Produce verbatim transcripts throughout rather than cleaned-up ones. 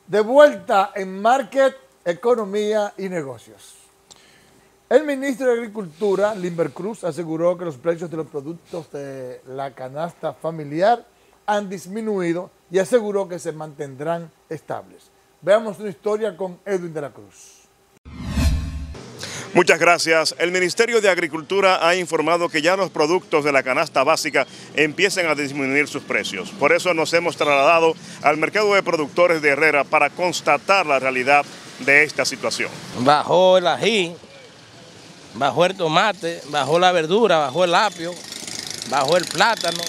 De vuelta en Market, Economía y Negocios. El ministro de Agricultura, Limber Cruz, aseguró que los precios de los productos de la canasta familiar han disminuido y aseguró que se mantendrán estables. Veamos una historia con Edwin de la Cruz. Muchas gracias. El Ministerio de Agricultura ha informado que ya los productos de la canasta básica empiezan a disminuir sus precios. Por eso nos hemos trasladado al mercado de productores de Herrera para constatar la realidad de esta situación. Bajó el ají, bajó el tomate, bajó la verdura, bajó el apio, bajó el plátano,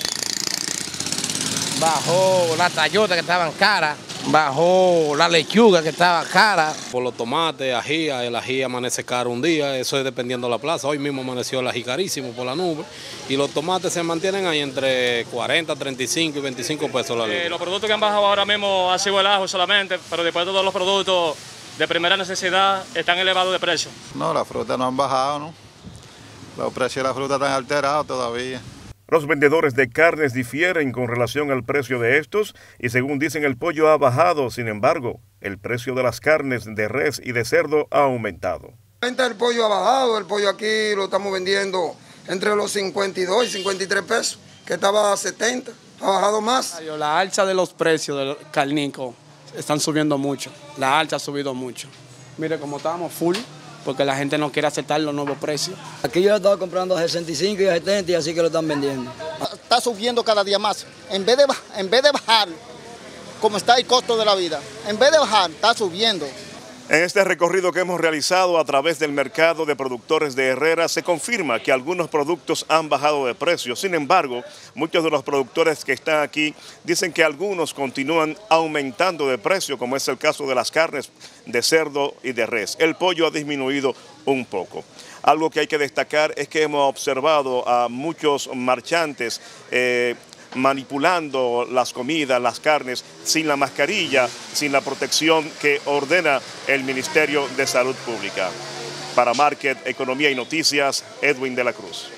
bajó la tallota que estaban caras, bajó la lechuga que estaba cara. Por los tomates, ají, el ají amanece caro un día, eso es dependiendo de la plaza. Hoy mismo amaneció el ají carísimo por la nube y los tomates se mantienen ahí entre cuarenta, treinta y cinco y veinticinco pesos la libra. Eh, los productos que han bajado ahora mismo ha sido el ajo solamente, pero después todos los productos de primera necesidad están elevados de precio. No, las frutas no han bajado, ¿no? Los precios de la fruta están alterados todavía. Los vendedores de carnes difieren con relación al precio de estos y según dicen el pollo ha bajado, sin embargo, el precio de las carnes de res y de cerdo ha aumentado. La venta del pollo ha bajado, el pollo aquí lo estamos vendiendo entre los cincuenta y dos y cincuenta y tres pesos, que estaba a setenta, ha bajado más. La alza de los precios del carnico están subiendo mucho, la alza ha subido mucho. Mire, como estábamos full, porque la gente no quiere aceptar los nuevos precios. Aquí yo lo estaba comprando a sesenta y cinco y a setenta y así que lo están vendiendo. Está subiendo cada día más. En vez de, en vez de bajar, como está el costo de la vida, en vez de bajar, está subiendo. En este recorrido que hemos realizado a través del mercado de productores de Herrera se confirma que algunos productos han bajado de precio. Sin embargo, muchos de los productores que están aquí dicen que algunos continúan aumentando de precio, como es el caso de las carnes de cerdo y de res. El pollo ha disminuido un poco. Algo que hay que destacar es que hemos observado a muchos marchantes eh, manipulando las comidas, las carnes, sin la mascarilla, sin la protección que ordena el Ministerio de Salud Pública. Para Market, Economía y Noticias, Edwin de la Cruz.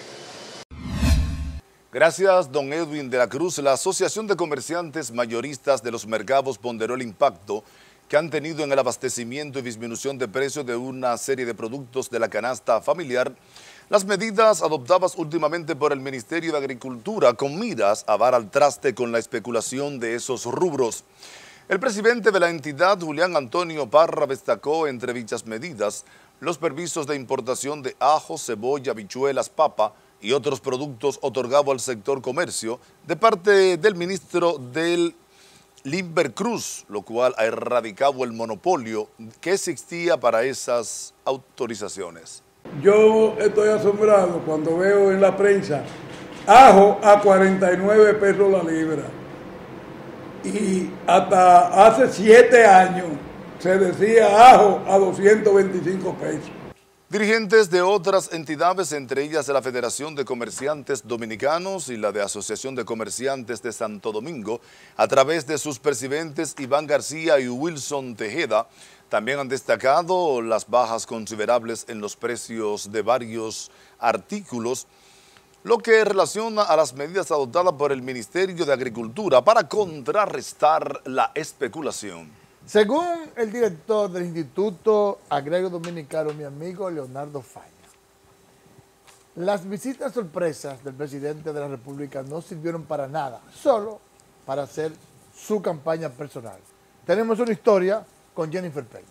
Gracias, don Edwin de la Cruz. La Asociación de Comerciantes Mayoristas de los Mercados ponderó el impacto que han tenido en el abastecimiento y disminución de precios de una serie de productos de la canasta familiar las medidas adoptadas últimamente por el Ministerio de Agricultura con miras a dar al traste con la especulación de esos rubros. El presidente de la entidad, Julián Antonio Parra, destacó entre dichas medidas los permisos de importación de ajo, cebolla, habichuelas, papa y otros productos otorgados al sector comercio de parte del ministro del Limber Cruz, lo cual ha erradicado el monopolio que existía para esas autorizaciones. Yo estoy asombrado cuando veo en la prensa ajo a cuarenta y nueve pesos la libra y hasta hace siete años se decía ajo a doscientos veinticinco pesos. Dirigentes de otras entidades, entre ellas de la Federación de Comerciantes Dominicanos y la de Asociación de Comerciantes de Santo Domingo, a través de sus presidentes Iván García y Wilson Tejeda, también han destacado las bajas considerables en los precios de varios artículos, lo que relaciona a las medidas adoptadas por el Ministerio de Agricultura para contrarrestar la especulación. Según el director del Instituto Agrario Dominicano, mi amigo Leonardo Faña, las visitas sorpresas del presidente de la República no sirvieron para nada, solo para hacer su campaña personal. Tenemos una historia con Jennifer Peña.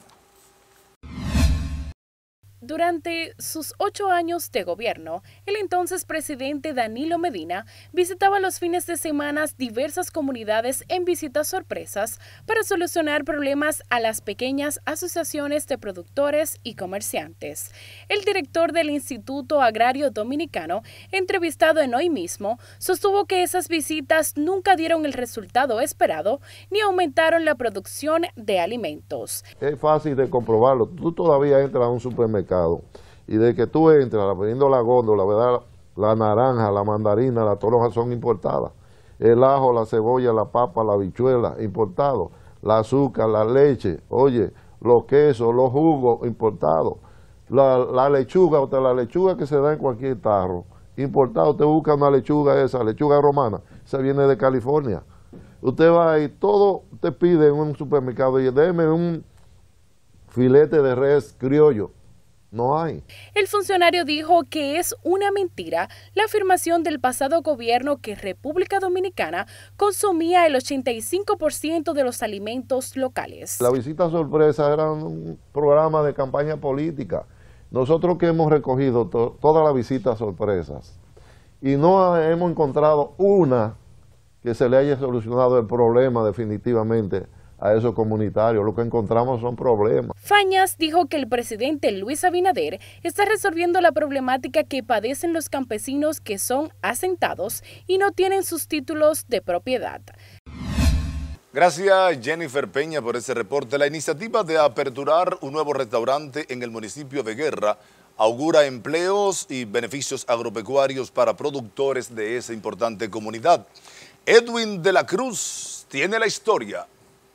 Durante sus ocho años de gobierno, el entonces presidente Danilo Medina visitaba los fines de semana diversas comunidades en visitas sorpresas para solucionar problemas a las pequeñas asociaciones de productores y comerciantes. El director del Instituto Agrario Dominicano, entrevistado en Hoy Mismo, sostuvo que esas visitas nunca dieron el resultado esperado ni aumentaron la producción de alimentos. Es fácil de comprobarlo. Tú todavía entras a un supermercado y de que tú entras, poniendo la góndola, ¿verdad? La naranja, la mandarina, la toronja son importadas. El ajo, la cebolla, la papa, la habichuela, importados. La azúcar, la leche, oye, los quesos, los jugos, importados. La, la lechuga, o sea, la lechuga que se da en cualquier tarro, importado. Usted busca una lechuga esa, lechuga romana, esa viene de California. Usted va y todo, usted pide en un supermercado y déme un filete de res criollo. No hay. El funcionario dijo que es una mentira la afirmación del pasado gobierno que República Dominicana consumía el ochenta y cinco por ciento de los alimentos locales. La visita sorpresa era un programa de campaña política. Nosotros que hemos recogido to todas las visitas sorpresas y no hemos encontrado una que se le haya solucionado el problema definitivamente a esos comunitarios. Lo que encontramos son problemas. Fañas dijo que el presidente Luis Abinader está resolviendo la problemática que padecen los campesinos que son asentados y no tienen sus títulos de propiedad. Gracias Jennifer Peña por ese reporte. La iniciativa de aperturar un nuevo restaurante en el municipio de Guerra augura empleos y beneficios agropecuarios para productores de esa importante comunidad. Edwin de la Cruz tiene la historia.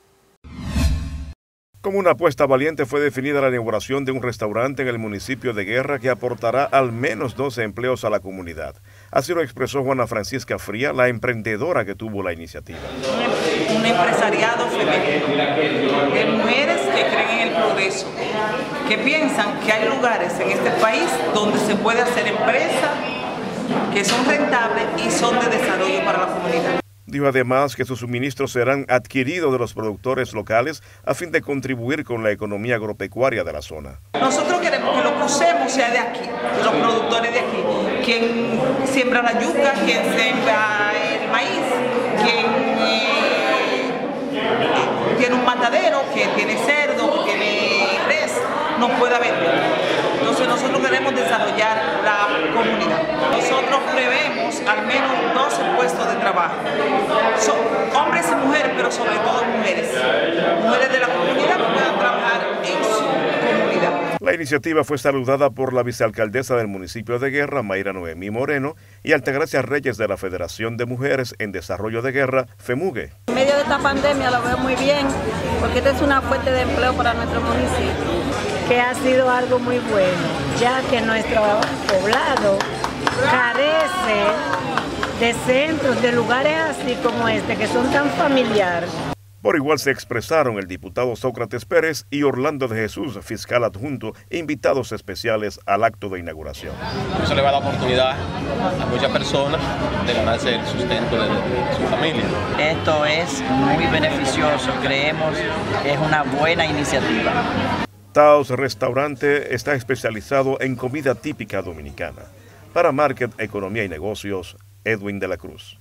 Como una apuesta valiente fue definida la inauguración de un restaurante en el municipio de Guerra que aportará al menos doce empleos a la comunidad. Así lo expresó Juana Francisca Fría, la emprendedora que tuvo la iniciativa. Un empresariado femenino, de mujeres que creen en el progreso, que piensan que hay lugares en este país donde se puede hacer empresa, que son rentables y son de desarrollo para la comunidad. Dijo además que sus suministros serán adquiridos de los productores locales a fin de contribuir con la economía agropecuaria de la zona. Nosotros queremos que lo que usemos sea de aquí, de los productores de aquí. Quien siembra la yuca, quien siembra el maíz, quien eh, tiene un matadero, que tiene cerdo, que tiene res, no pueda vender. Entonces nosotros queremos desarrollar la comunidad. Nosotros prevemos al menos doce puestos de trabajo. Son hombres y mujeres, pero sobre todo mujeres. Mujeres de la comunidad que puedan trabajar en su comunidad. La iniciativa fue saludada por la vicealcaldesa del municipio de Guerra, Mayra Noemí Moreno, y Altagracia Reyes de la Federación de Mujeres en Desarrollo de Guerra, FEMUGE. En medio de esta pandemia lo veo muy bien, porque esta es una fuente de empleo para nuestro municipio, que ha sido algo muy bueno, ya que nuestro poblado carece de centros, de lugares así como este, que son tan familiares. Por igual se expresaron el diputado Sócrates Pérez y Orlando de Jesús, fiscal adjunto, e invitados especiales al acto de inauguración. Eso le va a dar oportunidad a muchas personas de ganarse el sustento de, de su familia. Esto es muy beneficioso, creemos que es una buena iniciativa. Taos Restaurante está especializado en comida típica dominicana. Para Market, Economía y Negocios, Edwin de la Cruz.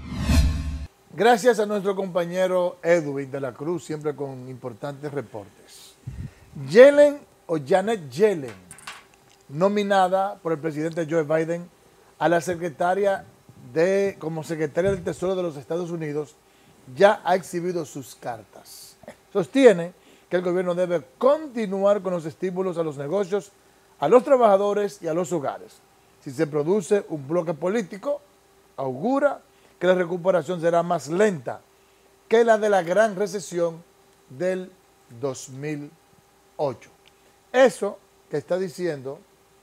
Gracias a nuestro compañero Edwin de la Cruz, siempre con importantes reportes. Yellen o Janet Yellen, nominada por el presidente Joe Biden a la secretaria de, como secretaria del Tesoro de los Estados Unidos, ya ha exhibido sus cartas. Sostiene que el gobierno debe continuar con los estímulos a los negocios, a los trabajadores y a los hogares. Si se produce un bloque político, augura que la recuperación será más lenta que la de la gran recesión del dos mil ocho. Eso que está diciendo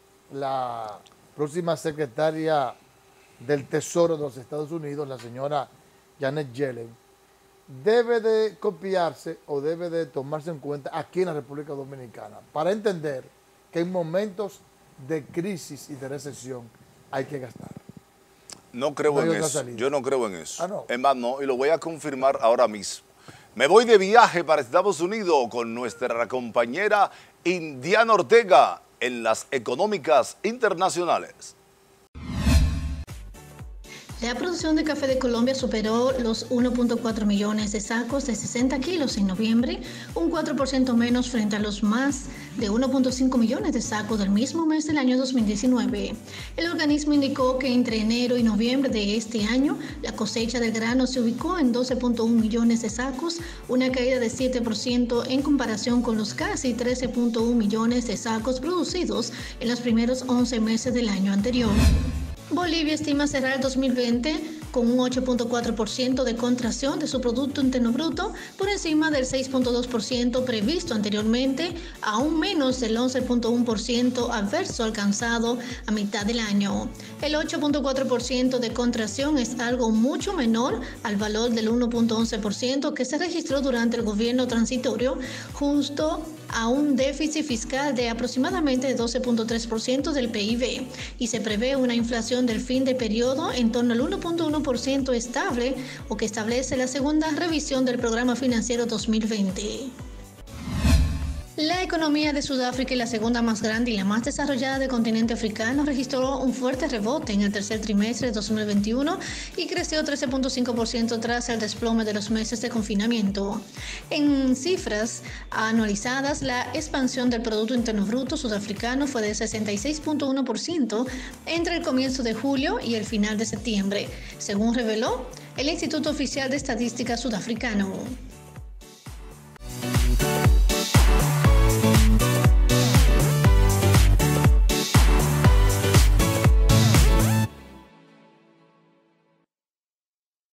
la próxima secretaria del Tesoro de los Estados Unidos, la señora Janet Yellen, debe de copiarse o debe de tomarse en cuenta aquí en la República Dominicana para entender que en momentos de crisis y de recesión hay que gastar. No creo No hay en otra eso, salida. yo no creo en eso. Ah, no. Es más, no, y lo voy a confirmar ahora mismo. Me voy de viaje para Estados Unidos con nuestra compañera Indiana Ortega en las económicas internacionales. La producción de café de Colombia superó los uno punto cuatro millones de sacos de sesenta kilos en noviembre, un cuatro por ciento menos frente a los más de uno punto cinco millones de sacos del mismo mes del año dos mil diecinueve. El organismo indicó que entre enero y noviembre de este año, la cosecha del grano se ubicó en doce punto uno millones de sacos, una caída de siete por ciento en comparación con los casi trece punto uno millones de sacos producidos en los primeros once meses del año anterior. Bolivia estima cerrar el dos mil veinte con un ocho punto cuatro por ciento de contracción de su Producto Interno Bruto, por encima del seis punto dos por ciento previsto anteriormente, aún menos del once punto uno por ciento adverso alcanzado a mitad del año. El ocho punto cuatro por ciento de contracción es algo mucho menor al valor del uno punto once por ciento que se registró durante el gobierno transitorio, justo a un déficit fiscal de aproximadamente doce punto tres por ciento del P I B, y se prevé una inflación del fin de periodo en torno al uno punto uno por ciento estable, o que establece la segunda revisión del Programa Financiero dos mil veinte. La economía de Sudáfrica, la segunda más grande y la más desarrollada del continente africano, registró un fuerte rebote en el tercer trimestre de dos mil veintiuno y creció trece punto cinco por ciento tras el desplome de los meses de confinamiento. En cifras anualizadas, la expansión del Producto Interno Bruto sudafricano fue de sesenta y seis punto uno por ciento entre el comienzo de julio y el final de septiembre, según reveló el Instituto Oficial de Estadística Sudafricano.